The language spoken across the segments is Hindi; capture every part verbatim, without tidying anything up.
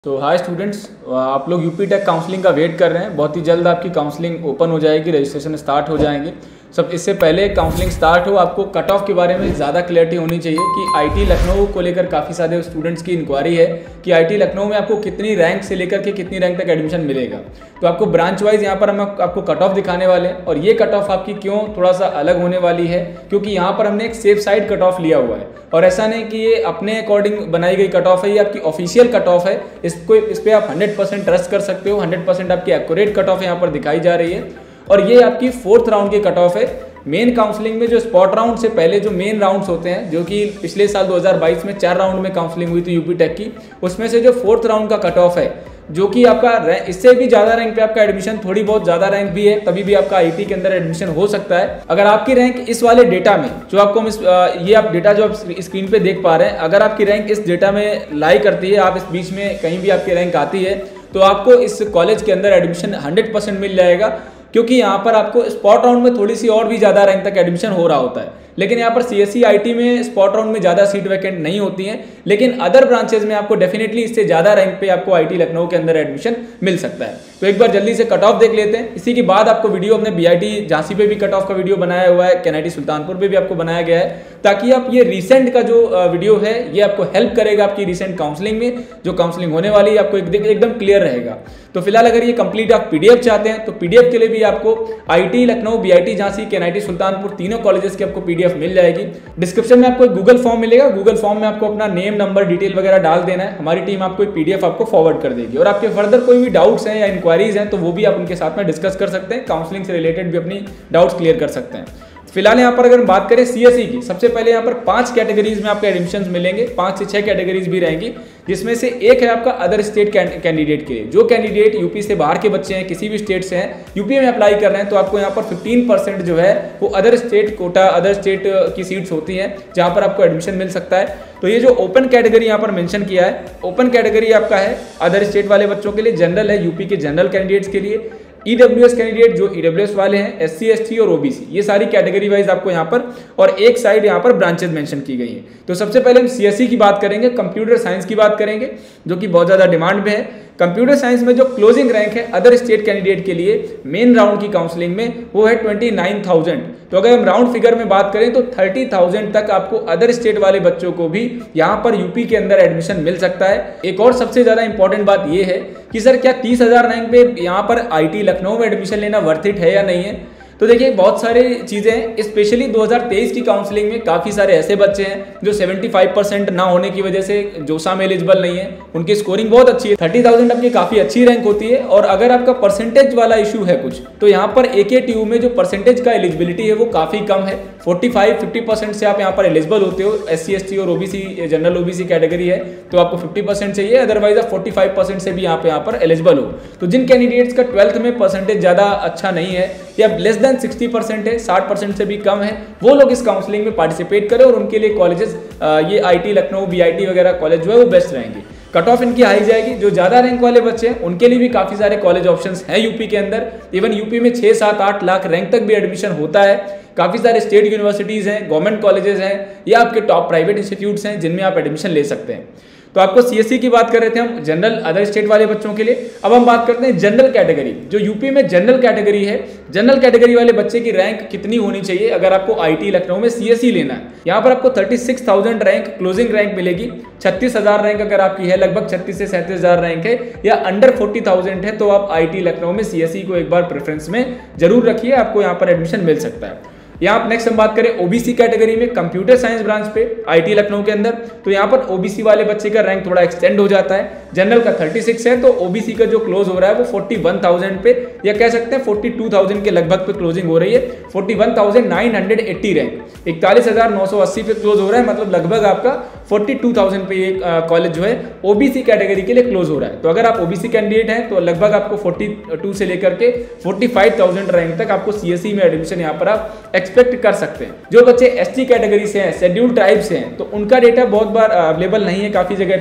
तो हाय स्टूडेंट्स, आप लोग यूपी टेक काउंसलिंग का वेट कर रहे हैं। बहुत ही जल्द आपकी काउंसलिंग ओपन हो जाएगी, रजिस्ट्रेशन स्टार्ट हो जाएंगे। सब इससे पहले काउंसलिंग स्टार्ट हो, आपको कट ऑफ के बारे में ज़्यादा क्लैरिटी होनी चाहिए कि आईटी लखनऊ को लेकर काफ़ी सारे स्टूडेंट्स की इंक्वायरी है कि आईटी लखनऊ में आपको कितनी रैंक से लेकर के कितनी रैंक तक एडमिशन मिलेगा। तो आपको ब्रांच वाइज यहाँ पर हम आपको कट ऑफ दिखाने वाले हैं, और ये कट ऑफ आपकी क्यों थोड़ा सा अलग होने वाली है, क्योंकि यहाँ पर हमने एक सेफ साइड कट ऑफ लिया हुआ है। और ऐसा नहीं कि ये अपने अकॉर्डिंग बनाई गई कट ऑफ है, ये आपकी ऑफिशियल कट ऑफ है। इसको इस पर आप हंड्रेड परसेंट ट्रस्ट कर सकते हो। हंड्रेड परसेंट आपकी एक्यूरेट कट ऑफ यहाँ पर दिखाई जा रही है, और ये आपकी फोर्थ राउंड की कट ऑफ है। मेन काउंसलिंग में जो स्पॉट राउंड से पहले जो मेन राउंड्स होते हैं, जो कि पिछले साल दो हज़ार बाईस में चार राउंड में काउंसलिंग हुई थी यूपी टेक की, उसमें से जो फोर्थ राउंड का कट ऑफ है, जो कि आपका इससे भी ज़्यादा रैंक पे आपका एडमिशन, थोड़ी बहुत ज़्यादा रैंक भी है तभी भी आपका आईटी के अंदर एडमिशन हो सकता है। अगर आपकी रैंक इस वाले डेटा में, जो आपको हम इस, ये आप डेटा जो आप स्क्रीन पे देख पा रहे हैं, अगर आपकी रैंक इस डेटा में लाई करती है, आप इस बीच में कहीं भी आपकी रैंक आती है, तो आपको इस कॉलेज के अंदर एडमिशन हंड्रेड परसेंट मिल जाएगा। क्योंकि यहाँ पर आपको स्पॉट राउंड में थोड़ी सी और भी ज़्यादा रैंक तक एडमिशन हो रहा होता है, लेकिन यहाँ पर सीएसई आईटी में स्पॉट राउंड में ज़्यादा सीट वैकेंट नहीं होती हैं, लेकिन अदर ब्रांचेज में आपको डेफिनेटली इससे ज़्यादा रैंक पे आपको आईटी लखनऊ के अंदर एडमिशन मिल सकता है। तो एक बार जल्दी से कट ऑफ देख लेते हैं। इसी के बाद आपको वीडियो हमने बीआईटी झांसी पे भी कट ऑफ का वीडियो बनाया हुआ है, केनआईटी सुल्तानपुर पे भी आपको बनाया गया है, ताकि आप ये रिसेंट का जो वीडियो है ये आपको हेल्प करेगा आपकी रिसेंट काउंसलिंग में। जो काउंसलिंग होने वाली है आपको एकदम क्लियर रहेगा। तो फिलहाल अगर ये कंप्लीट आप पीडीएफ चाहते हैं, तो पीडीएफ के लिए भी आपको IT Lucknow, BIT Jhansi, KNIT Sultanpur तीनों कॉलेजेस की आपको पीडीएफ मिल जाएगी। डिस्क्रिप्शन में आपको एक गूगल फॉर्म मिलेगा। गूगल फॉर्म में आपको अपना नेम, नंबर, डिटेल वगैरह डाल देना है। हमारी टीम आपको एक पीडीएफ आपको फॉरवर्ड कर देगी, और आपके फर्दर कोई भी डाउट्स हैं या इंक्वायरीज हैं तो वो भी आप उनके साथ में डिस्कस कर सकते हैं। काउंसलिंग से रिलेटेड भी अपनी डाउट्स क्लियर कर सकते हैं। फिलहाल यहाँ पर अगर हम बात करें सीएसई की, सबसे पहले यहाँ पर पांच कैटेगरीज में आपको एडमिशंस मिलेंगे। पांच से छह कैटेगरीज भी रहेंगी, जिसमें से एक है आपका अदर स्टेट कैंडिडेट के लिए। जो कैंडिडेट यूपी से बाहर के बच्चे हैं, किसी भी स्टेट से हैं, यूपी में अप्लाई कर रहे हैं, तो आपको यहाँ पर फिफ्टीन परसेंट जो है वो other state quota, other state की सीट्स होती हैं जहाँ पर आपको एडमिशन मिल सकता है। तो ये जो ओपन कैटेगरी यहाँ पर मेंशन किया है, ओपन कैटेगरी आपका है अदर स्टेट वाले बच्चों के लिए। जनरल है यूपी के जनरल कैंडिडेट्स के लिए। ईडब्ल्यूएस कैंडिडेट जो ईडब्ल्यूएस वाले हैं, एससी, एसटी और ओबीसी, ये सारी कैटेगरी वाइज आपको यहाँ पर, और एक साइड यहाँ पर ब्रांचेज मेंशन की गई हैं। तो सबसे पहले हम सीएसई की बात करेंगे, कंप्यूटर साइंस की बात करेंगे, जो कि बहुत ज़्यादा डिमांड में है। कंप्यूटर साइंस में जो क्लोजिंग रैंक है अदर स्टेट कैंडिडेट के लिए मेन राउंड की काउंसलिंग में, वो है ट्वेंटी नाइन थाउजेंड। तो अगर हम राउंड फिगर में बात करें तो थर्टी थाउजेंड तक आपको अदर स्टेट वाले बच्चों को भी यहाँ पर यूपी के अंदर एडमिशन मिल सकता है। एक और सबसे ज़्यादा इंपॉर्टेंट बात यह है कि सर क्या तीस हज़ार रैंक पे यहाँ पर आईटी लखनऊ में एडमिशन लेना वर्थ इट है या नहीं है। तो देखिए, बहुत सारी चीज़ें हैं। स्पेशली दो हज़ार तेईस की काउंसलिंग में काफ़ी सारे ऐसे बच्चे हैं जो पचहत्तर परसेंट ना होने की वजह से जोसा में एलिजिबल नहीं है। उनकी स्कोरिंग बहुत अच्छी है, तीस हज़ार आपकी काफ़ी अच्छी रैंक होती है। और अगर आपका परसेंटेज वाला इशू है कुछ, तो यहाँ पर एकेटीयू में जो परसेंटेज का एलिजिबिलिटी है वो काफ़ी कम है। पैंतालीस पचास परसेंट से आप यहाँ पर एलिजिबल होते हो। एससी, एसटी और ओबीसी, जनरल ओबीसी कैटेगरी है तो आपको पचास परसेंट चाहिए, अदरवाइज आप पैंतालीस परसेंट से भी यहाँ पे यहाँ पर एलिजिबल हो। तो जिन कैंडिडेट्स का ट्वेल्थ में परसेंटेज ज़्यादा अच्छा नहीं है या लेस देन सिक्सटी परसेंट है, साठ परसेंट से भी कम है, वो लोग इस काउंसलिंग में पार्टिसिपेट करें, और उनके लिए कॉलेजेस ये आईटी लखनऊ, बीआईटी वगैरह कॉलेज जो है वो बेस्ट रहेंगे। कट ऑफ इनकी हाई जाएगी। जो ज़्यादा रैंक वाले बच्चे हैं उनके लिए भी काफ़ी सारे कॉलेज ऑप्शंस हैं यूपी के अंदर। इवन यूपी में छः सात आठ लाख रैंक तक भी एडमिशन होता है। काफ़ी सारे स्टेट यूनिवर्सिटीज़ हैं, गवर्नमेंट कॉलेजेस हैं, या आपके टॉप प्राइवेट इंस्टीट्यूट्स हैं जिनमें आप एडमिशन ले सकते हैं। तो आपको सीएससी की बात कर रहे थे हम, जनरल अदर स्टेट वाले बच्चों के लिए। अब हम बात करते हैं जनरल कैटेगरी। जो यूपी में जनरल कैटेगरी है, जनरल कैटेगरी वाले बच्चे की रैंक कितनी होनी चाहिए अगर आपको आईटी लखनऊ में सीएससी लेना है। यहाँ पर आपको छत्तीस हज़ार रैंक क्लोजिंग रैंक मिलेगी। छत्तीस हज़ार रैंक अगर आपकी है, लगभग छत्तीस से सैंतीस हज़ार रैंक है, या अंडर फोर्टी थाउजेंड है, तो आप आईटी लखनऊ में सीएससी को एक बार प्रेफरेंस में जरूर रखिए, आपको यहाँ पर एडमिशन मिल सकता है। यहाँ आप नेक्स्ट हम बात करें ओबीसी कैटेगरी में, कंप्यूटर साइंस ब्रांच पे आईटी लखनऊ के अंदर, तो यहाँ पर ओबीसी वाले बच्चे का रैंक थोड़ा एक्सटेंड हो जाता है। जनरल का छत्तीस है, तो ओबीसी का जो क्लोज हो रहा है वो इकतालीस हज़ार पे, या कह सकते हैं बयालीस हज़ार के लगभग पे क्लोजिंग हो रही है। इकतालीस हज़ार नौ सौ अस्सी रैंक, इकतालीस हज़ार नौ सौ अस्सी पे क्लोज हो रहा है, मतलब लगभग आपका बयालीस हज़ार पे ये कॉलेज जो है ओबीसी कैटेगरी के लिए क्लोज हो रहा है। तो अगर आप ओबीसी कैंडिडेट हैं तो लगभग आपको बयालीस से लेकर के पैंतालीस हज़ार रैंक तक आपको सीएससी में एडमिशन यहाँ पर आप एक्सपेक्ट कर सकते हैं। जो बच्चे एसटी कैटेगरी से हैं, शेड्यूल्ड ट्राइब से हैं, तो उनका डेटा बहुत बार अवेलेबल नहीं है काफ़ी जगह पे।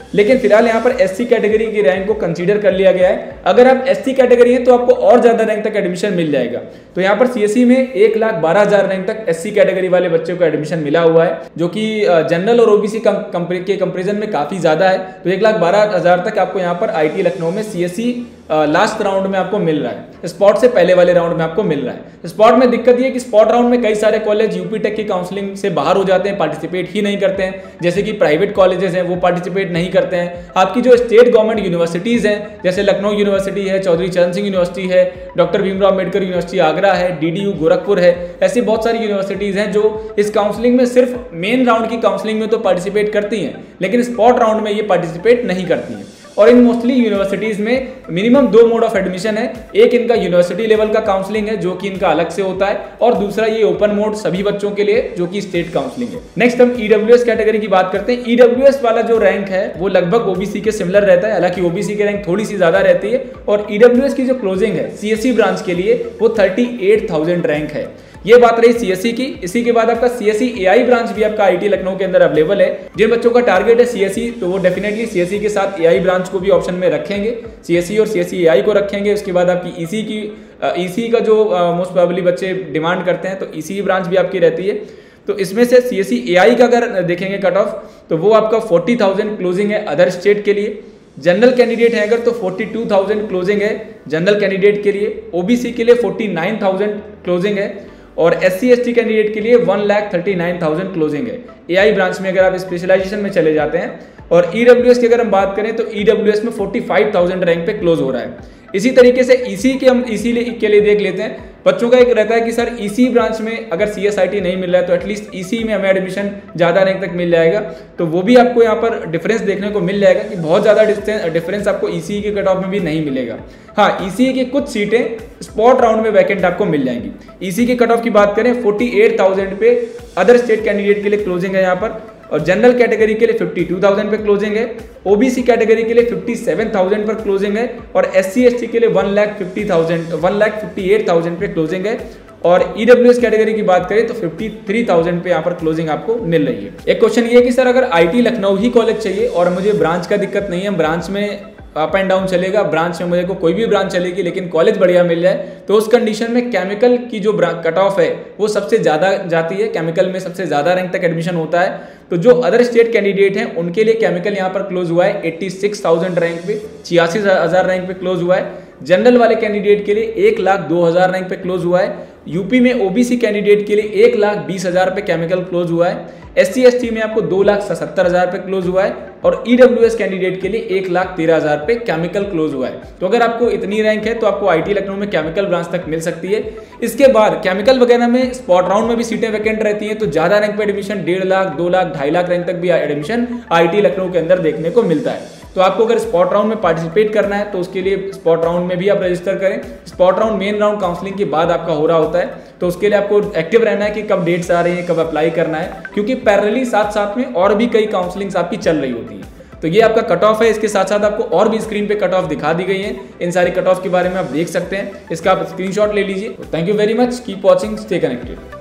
लेकिन फिलहाल यहाँ पर एससी कैटेगरी की रैंक को कंसीडर कर लिया गया है। अगर आप एससी कैटेगरी हैं तो आपको और ज्यादा रैंक तक एडमिशन मिल जाएगा। तो यहाँ पर सीएससी में एक लाख बारह हजार रैंक तक एससी कैटेगरी वाले बच्चों को एडमिशन मिला हुआ है, जो कि जनरल और ओबीसी के कंपेरिजन में काफी ज्यादा है। तो एक लाख बारह हजार तक आपको यहाँ पर आईटी लखनऊ में सीएससी लास्ट राउंड में आपको मिल रहा है, स्पॉट से पहले वाले राउंड में आपको मिल रहा है। स्पॉट में दिक्कत ये है कि स्पॉट राउंड में कई सारे कॉलेज यूपी टेक की काउंसलिंग से बाहर हो जाते हैं, पार्टिसिपेट ही नहीं करते हैं। जैसे कि प्राइवेट कॉलेजेस हैं वो पार्टिसिपेट नहीं करते हैं। आपकी जो स्टेट गवर्नमेंट यूनिवर्सिटीज हैं, जैसे लखनऊ यूनिवर्सिटी है, चौधरी चरण सिंह यूनिवर्सिटी है, डॉक्टर भीमराव अम्बेडकर यूनिवर्सिटी आगरा है, डीडीयू गोरखपुर है, ऐसी बहुत सारी यूनिवर्सिटीज हैं जो इस काउंसलिंग में सिर्फ मेन राउंड की काउंसलिंग में तो पार्टिसिपेट करती हैं, लेकिन स्पॉट राउंड में ये पार्टिसिपेट नहीं करती हैं। और इन मोस्टली यूनिवर्सिटीज में मिनिमम दो मोड ऑफ एडमिशन है। एक इनका यूनिवर्सिटी लेवल का काउंसलिंग है जो कि इनका अलग से होता है, और दूसरा ये ओपन मोड सभी बच्चों के लिए जो कि स्टेट काउंसलिंग है। नेक्स्ट हम ईडब्ल्यूएस कैटेगरी की बात करते हैं। ईडब्ल्यूएस वाला जो रैंक है वो लगभग ओबीसी के सिमिलर रहता है, हालांकि ओबीसी की रैंक थोड़ी सी ज्यादा रहती है। और ईडब्ल्यूएस की जो क्लोजिंग है सीएससी ब्रांच के लिए वो थर्टी एट थाउजेंड रैंक है। ये बात रही सीएससी की। इसी के बाद आपका सीएससी एआई ब्रांच भी आपका आईटी लखनऊ के अंदर अवेलेबल है। जिन बच्चों का टारगेट है सीएससी, तो वो डेफिनेटली सीएससी के साथ एआई ब्रांच को भी ऑप्शन में रखेंगे, सीएससी और सीएससी एआई को रखेंगे। उसके बाद आपकी ईसी की ईसी का जो मोस्ट प्रोबेबली बच्चे डिमांड करते हैं, तो ईसी ब्रांच भी आपकी रहती है। तो इसमें से सीएससी एआई का अगर देखेंगे कट ऑफ, तो वो आपका फोर्टी थाउजेंड क्लोजिंग है अदर स्टेट के लिए। जनरल कैंडिडेट है अगर तो फोर्टी टू थाउजेंड क्लोजिंग है जनरल कैंडिडेट के लिए। ओबीसी के लिए फोर्टी नाइन थाउजेंड क्लोजिंग है, और S C S T candidate के लिए one lakh thirty nine thousand closing है एआई ब्रांच में अगर आप स्पेशलाइजेशन में चले जाते हैं। और ईडब्ल्यूएस की अगर हम बात करें तो ईडब्ल्यूएस में फोर्टी फाइव थाउजेंड रैंक पे क्लोज हो रहा है। इसी तरीके से ईसी के हम इसी के लिए देख लेते हैं। बच्चों का एक रहता है कि सर ईसी ब्रांच में अगर सीएसआईटी नहीं मिल रहा है तो एटलीस्ट ईसी में हमें एडमिशन ज़्यादा रैंक तक मिल जाएगा। तो वो भी आपको यहाँ पर डिफरेंस देखने को मिल जाएगा कि बहुत ज़्यादा डिफरेंस आपको ईसी के कट ऑफ में भी नहीं मिलेगा। हाँ, ईसी की कुछ सीटें स्पॉट राउंड में वैकेंट आपको मिल जाएंगी। ईसी के कट ऑफ की बात करें फोर्टी एट थाउजेंड पे अदर स्टेट कैंडिडेट के लिए क्लोजिंग है यहाँ पर, और जनरल कैटेगरी के लिए बावन हज़ार पे क्लोजिंग है, ओबीसी कैटेगरी के लिए सत्तावन हज़ार पर क्लोजिंग है, और एससी एसटी के लिए one lakh fifty thousand one lakh fifty eight thousand पे क्लोजिंग है। और ईडब्ल्यूएस कैटेगरी की बात करें तो तिरेपन हज़ार पे यहाँ पर क्लोजिंग आपको मिल रही है। एक क्वेश्चन ये है कि सर अगर आईटी लखनऊ ही कॉलेज चाहिए और मुझे ब्रांच का दिक्कत नहीं है, ब्रांच में अप एंड डाउन चलेगा, ब्रांच में मुझे को कोई भी ब्रांच चलेगी लेकिन कॉलेज बढ़िया मिल जाए, तो उस कंडीशन में केमिकल की जो कट ऑफ है वो सबसे ज़्यादा जाती है। केमिकल में सबसे ज़्यादा रैंक तक एडमिशन होता है। तो जो अदर स्टेट कैंडिडेट हैं उनके लिए केमिकल यहाँ पर क्लोज हुआ है छियासी हज़ार रैंक पे, छियासी हज़ार रैंक पे क्लोज हुआ है। जनरल वाले कैंडिडेट के लिए एक लाख दो हज़ार रैंक पे क्लोज हुआ है। यूपी में ओबीसी कैंडिडेट के लिए एक लाख बीस हज़ार पे केमिकल क्लोज हुआ है। एस सी एस टी में आपको दो लाख सत्तर हज़ार पे क्लोज हुआ है, और ईडब्ल्यूएस कैंडिडेट के लिए एक लाख तेरह हज़ार पे केमिकल क्लोज हुआ है। तो अगर आपको इतनी रैंक है तो आपको आईटी लखनऊ में केमिकल ब्रांच तक मिल सकती है। इसके बाद केमिकल वगैरह में स्पॉट राउंड में भी सीटें वैकेंट रहती हैं, तो ज़्यादा रैंक पे एडमिशन डेढ़ लाख दो लाख ढाई लाख रैंक तक भी एडमिशन आईटी लखनऊ के अंदर देखने को मिलता है। तो आपको अगर स्पॉट राउंड में पार्टिसिपेट करना है तो उसके लिए स्पॉट राउंड में भी आप रजिस्टर करें। Spot round main round counselling के बाद आपका हो रहा होता है, तो उसके लिए आपको एक्टिव रहना है कि कब डेट्स आ रही हैं, कब अप्लाई करना है, क्योंकि पैरेलली साथ साथ में और भी कई काउंसलिंग्स आपकी चल रही होती हैं। तो ये आपका कट ऑफ है। इसके साथ साथ आपको और भी स्क्रीन पे कट ऑफ दिखा दी गई है। इन सारी कट ऑफ के बारे में आप देख सकते हैं, इसका आप स्क्रीनशॉट ले लीजिए। Thank you very much, keep watching, stay connected.